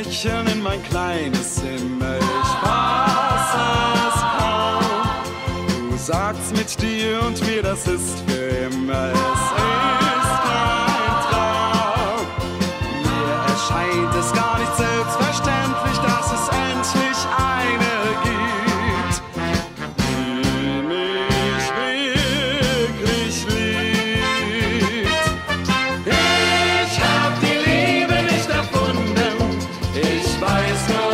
Mädchen in mein kleines Zimmer. Ich fass es kaum. Du sagst mit dir und mir, das ist für immer. Es ist kein Traum. Mir erscheint es gar nicht selbstverständlich, dass es endlich eine gibt, die mich wirklich liebt. Ich hab die Liebe nicht erfunden, ich weiß nur,